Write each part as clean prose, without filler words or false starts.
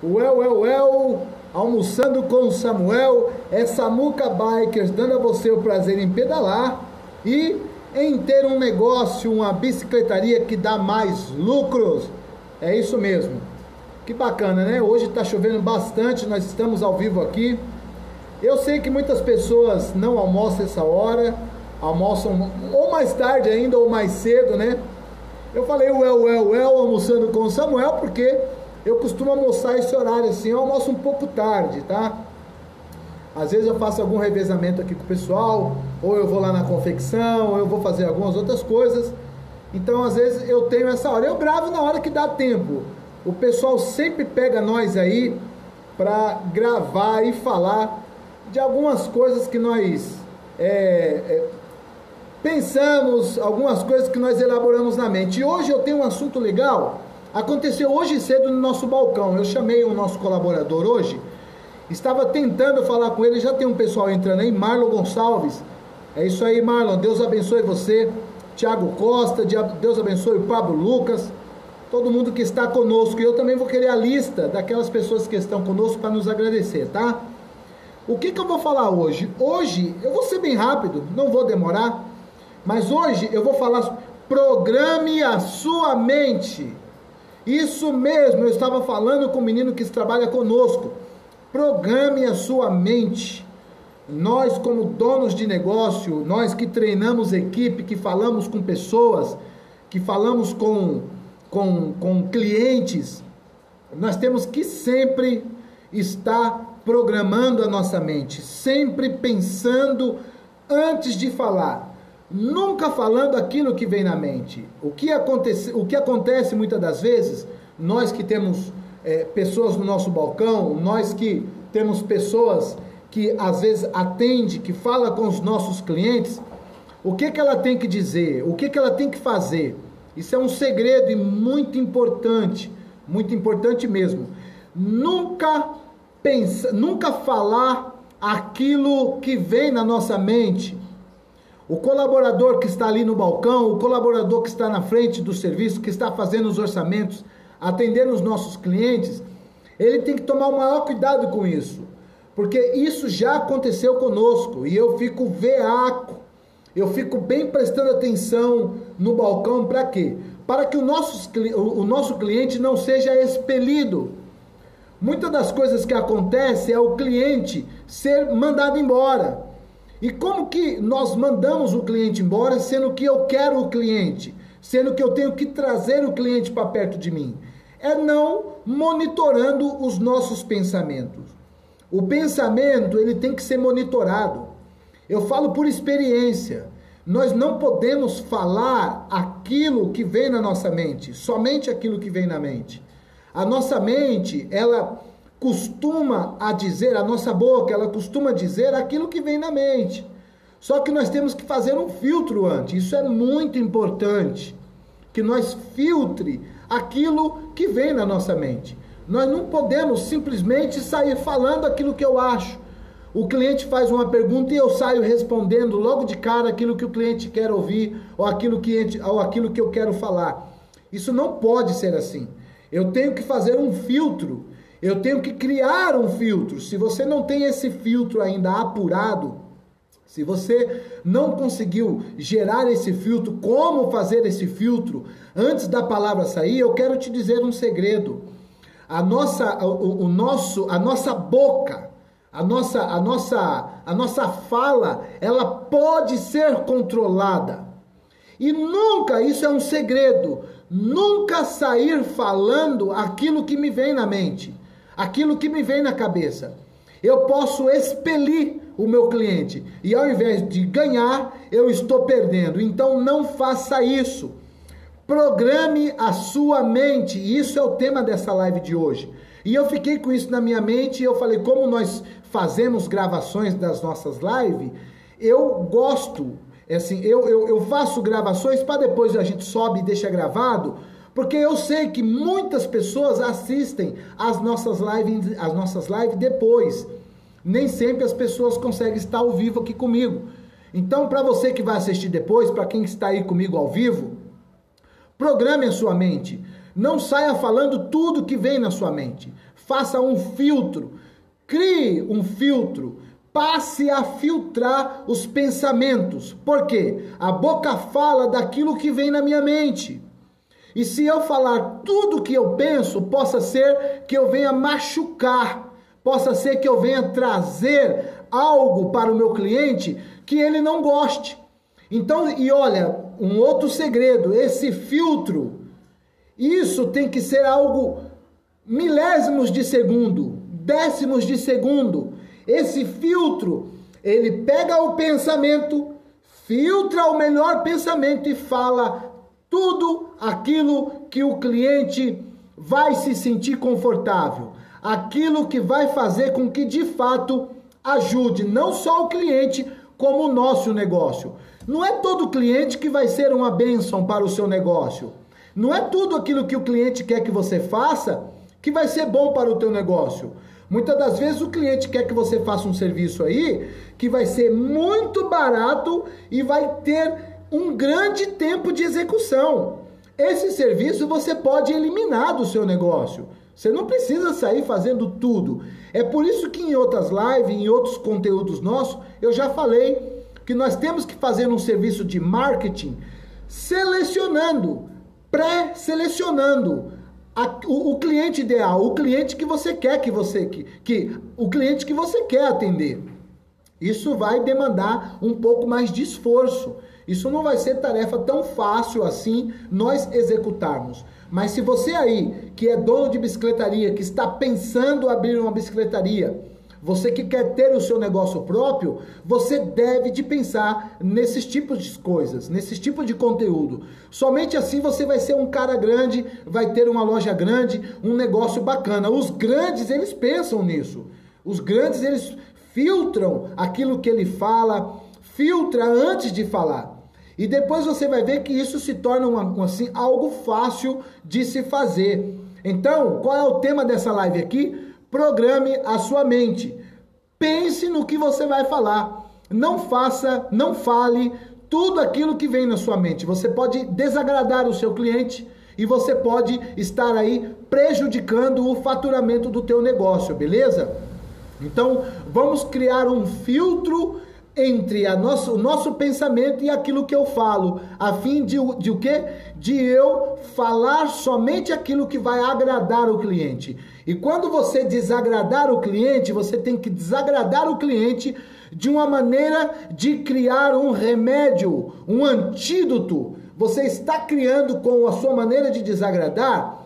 Almoçando com o Samuel, é Samuca Bikers, dando a você o prazer em pedalar e em ter um negócio, uma bicicletaria que dá mais lucros. É isso mesmo. Que bacana, né? Hoje está chovendo bastante, nós estamos ao vivo aqui. Eu sei que muitas pessoas não almoçam essa hora, almoçam ou mais tarde ainda ou mais cedo, né? Eu falei almoçando com o Samuel porque eu costumo almoçar esse horário assim, eu almoço um pouco tarde, tá? Às vezes eu faço algum revezamento aqui com o pessoal, ou eu vou lá na confecção, ou eu vou fazer algumas outras coisas. Então às vezes eu tenho essa hora, eu gravo na hora que dá tempo. O pessoal sempre pega nós aí para gravar e falar de algumas coisas que nós pensamos, algumas coisas que nós elaboramos na mente. E hoje eu tenho um assunto legal. Aconteceu hoje cedo no nosso balcão. Eu chamei o nosso colaborador hoje. Estava tentando falar com ele. Já tem um pessoal entrando aí. Marlon Gonçalves. É isso aí, Marlon. Deus abençoe você. Tiago Costa. Deus abençoe o Pablo Lucas. Todo mundo que está conosco. E eu também vou querer a lista daquelas pessoas que estão conosco para nos agradecer, tá? O que eu vou falar hoje? Hoje eu vou ser bem rápido. Não vou demorar. Mas hoje eu vou falar. Programe a sua mente. Isso mesmo, eu estava falando com o menino que trabalha conosco. Programe a sua mente. Nós, como donos de negócio, nós que treinamos equipe, que falamos com pessoas, que falamos com clientes, nós temos que sempre estar programando a nossa mente, sempre pensando antes de falar. Nunca falando aquilo que vem na mente. O que acontece muitas das vezes, nós que temos pessoas no nosso balcão, nós que temos pessoas que às vezes atende, que fala com os nossos clientes, o que ela tem que dizer, o que ela tem que fazer. Isso é um segredo e muito importante mesmo. Nunca falar aquilo que vem na nossa mente. O colaborador que está ali no balcão, o colaborador que está na frente do serviço, que está fazendo os orçamentos, atendendo os nossos clientes, ele tem que tomar o maior cuidado com isso, porque isso já aconteceu conosco e eu fico veaco, eu fico bem prestando atenção no balcão. Para quê? Para que o nosso cliente não seja expelido. Muitas das coisas que acontecem é o cliente ser mandado embora. E como que nós mandamos o cliente embora, sendo que eu quero o cliente, sendo que eu tenho que trazer o cliente para perto de mim? É não monitorando os nossos pensamentos. O pensamento, ele tem que ser monitorado. Eu falo por experiência. Nós não podemos falar aquilo que vem na nossa mente, somente aquilo que vem na mente. A nossa mente, ela costuma a dizer, a nossa boca, ela costuma dizer aquilo que vem na mente. Só que nós temos que fazer um filtro antes. Isso é muito importante, que nós filtre aquilo que vem na nossa mente. Nós não podemos simplesmente sair falando aquilo que eu acho. O cliente faz uma pergunta e eu saio respondendo logo de cara aquilo que o cliente quer ouvir ou aquilo que eu quero falar. Isso não pode ser assim. Eu tenho que fazer um filtro. Eu tenho que criar um filtro. Se você não tem esse filtro ainda apurado, se você não conseguiu gerar esse filtro, como fazer esse filtro antes da palavra sair, eu quero te dizer um segredo. A nossa boca, a nossa fala, ela pode ser controlada. E nunca, isso é um segredo, nunca sair falando aquilo que me vem na mente. Aquilo que me vem na cabeça. Eu posso expelir o meu cliente e ao invés de ganhar, eu estou perdendo. Então não faça isso. Programe a sua mente. Isso é o tema dessa live de hoje. E eu fiquei com isso na minha mente e eu falei, como nós fazemos gravações das nossas lives, eu gosto, assim, eu faço gravações para depois a gente sobe e deixa gravado, porque eu sei que muitas pessoas assistem às nossas lives depois. Nem sempre as pessoas conseguem estar ao vivo aqui comigo. Então, para você que vai assistir depois, para quem está aí comigo ao vivo, programe a sua mente. Não saia falando tudo que vem na sua mente. faça um filtro, crie um filtro, passe a filtrar os pensamentos. Por quê? A boca fala daquilo que vem na minha mente. E se eu falar tudo que eu penso, possa ser que eu venha machucar, possa ser que eu venha trazer algo para o meu cliente que ele não goste. Então, e olha, um outro segredo, esse filtro, isso tem que ser algo milésimos de segundo, décimos de segundo. Esse filtro, ele pega o pensamento, filtra o melhor pensamento e fala tudo aquilo que o cliente vai se sentir confortável, aquilo que vai fazer com que de fato ajude não só o cliente, como o nosso negócio. Não é todo cliente que vai ser uma bênção para o seu negócio. Não é tudo aquilo que o cliente quer que você faça que vai ser bom para o teu negócio. Muitas das vezes o cliente quer que você faça um serviço aí que vai ser muito barato e vai ter um grande tempo de execução. Esse serviço você pode eliminar do seu negócio. Você não precisa sair fazendo tudo. É por isso que em outras lives, em outros conteúdos nossos, eu já falei que nós temos que fazer um serviço de marketing selecionando, pré-selecionando o cliente ideal, o cliente que você quer o cliente que você quer atender. Isso vai demandar um pouco mais de esforço. Isso não vai ser tarefa tão fácil assim nós executarmos. Mas se você aí, que é dono de bicicletaria, que está pensando em abrir uma bicicletaria, você que quer ter o seu negócio próprio, você deve de pensar nesses tipos de coisas, nesses tipos de conteúdo. Somente assim você vai ser um cara grande, vai ter uma loja grande, um negócio bacana. Os grandes, eles pensam nisso. Os grandes, eles filtram aquilo que ele fala, filtra antes de falar. E depois você vai ver que isso se torna assim, algo fácil de se fazer. Então, qual é o tema dessa live aqui? Programe a sua mente. Pense no que você vai falar. Não fale tudo aquilo que vem na sua mente. Você pode desagradar o seu cliente e você pode estar aí prejudicando o faturamento do teu negócio, beleza? Então, vamos criar um filtro entre o nosso pensamento e aquilo que eu falo, a fim de o quê? De eu falar somente aquilo que vai agradar o cliente. E quando você desagradar o cliente, você tem que desagradar o cliente de uma maneira de criar um remédio, um antídoto. Você está criando com a sua maneira de desagradar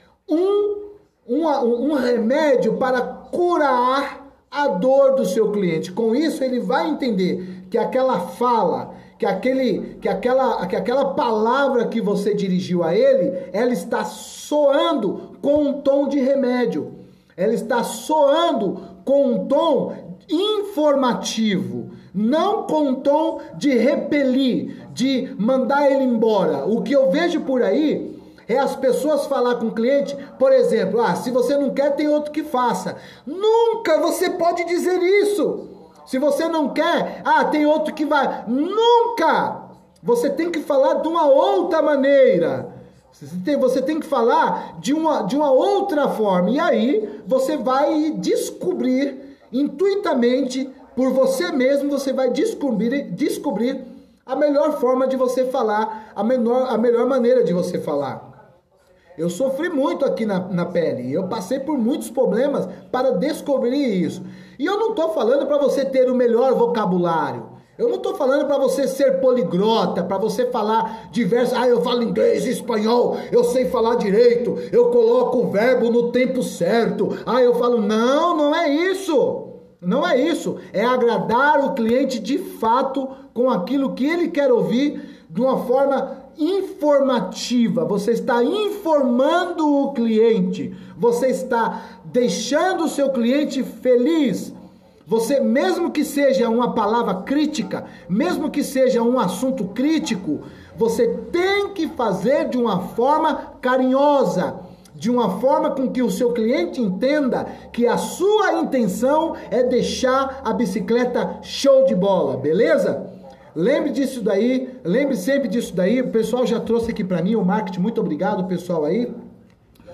um remédio para curar a dor do seu cliente. Com isso, ele vai entender que aquela fala, que aquela palavra que você dirigiu a ele, ela está soando com um tom de remédio. Ela está soando com um tom informativo, não com um tom de repelir, de mandar ele embora. O que eu vejo por aí é as pessoas falar com o cliente, por exemplo, se você não quer, tem outro que faça. Nunca você pode dizer isso. Se você não quer, tem outro que vai. Nunca! Você tem que falar de uma outra maneira. Você tem que falar de uma outra forma. E aí, você vai descobrir, intuitamente, por você mesmo, você vai descobrir a melhor forma de você falar, a melhor maneira de você falar. Eu sofri muito aqui na pele, eu passei por muitos problemas para descobrir isso. E eu não estou falando para você ter o melhor vocabulário, eu não estou falando para você ser poliglota, para você falar diversos, eu falo inglês, espanhol, eu sei falar direito, eu coloco o verbo no tempo certo, eu falo, não é isso. Não é isso, é agradar o cliente de fato com aquilo que ele quer ouvir de uma forma informativa. Você está informando o cliente, você está deixando o seu cliente feliz. Você, mesmo que seja uma palavra crítica, mesmo que seja um assunto crítico, você tem que fazer de uma forma carinhosa, de uma forma com que o seu cliente entenda que a sua intenção é deixar a bicicleta show de bola, beleza? Lembre sempre disso daí, o pessoal já trouxe aqui para mim, o marketing, muito obrigado pessoal aí.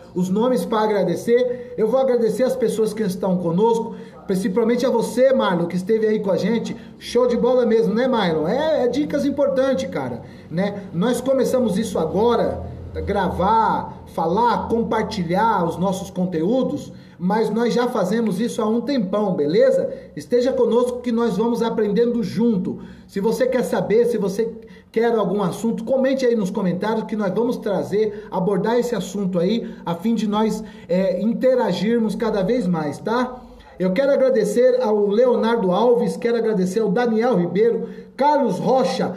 os nomes para agradecer. Eu vou agradecer as pessoas que estão conosco, principalmente a você, Marlon, que esteve aí com a gente. Show de bola mesmo, né, Marlon? É dicas importantes, cara, né? Nós começamos isso agora, gravar, falar, compartilhar os nossos conteúdos, mas nós já fazemos isso há um tempão, beleza? Esteja conosco que nós vamos aprendendo junto. Se você quer saber, se você quer algum assunto, comente aí nos comentários que nós vamos trazer, abordar esse assunto aí, a fim de nós interagirmos cada vez mais, tá? Eu quero agradecer ao Leonardo Alves, quero agradecer ao Daniel Ribeiro, Carlos Rocha,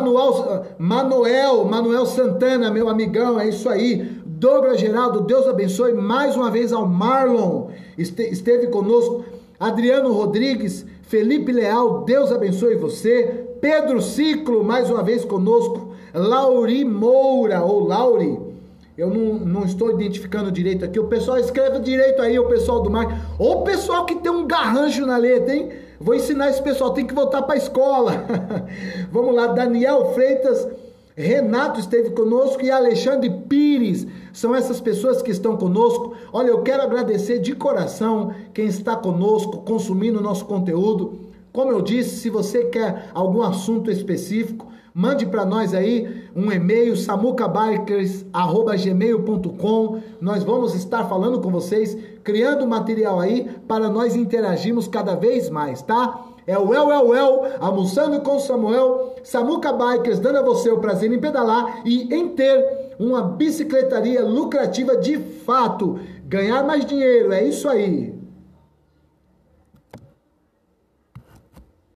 Manuel Santana, meu amigão, é isso aí. Douglas Geraldo, Deus abençoe. Mais uma vez ao Marlon, esteve conosco. Adriano Rodrigues, Felipe Leal, Deus abençoe você. Pedro Ciclo, mais uma vez conosco. Lauri Moura, ou Lauri, eu não estou identificando direito aqui. O pessoal escreve direito aí, o pessoal do mar. Ou o pessoal que tem um garrancho na letra, hein? Vou ensinar esse pessoal, tem que voltar para a escola. Vamos lá, Daniel Freitas, Renato esteve conosco e Alexandre Pires. São essas pessoas que estão conosco. Olha, eu quero agradecer de coração quem está conosco, consumindo o nosso conteúdo. Como eu disse, se você quer algum assunto específico, mande para nós aí um e-mail, samucabikers@gmail.com. Nós vamos estar falando com vocês, criando material aí para nós interagirmos cada vez mais, tá? É o almoçando com Samuel, Samuca Bikers, dando a você o prazer em pedalar e em ter uma bicicletaria lucrativa de fato. Ganhar mais dinheiro, é isso aí.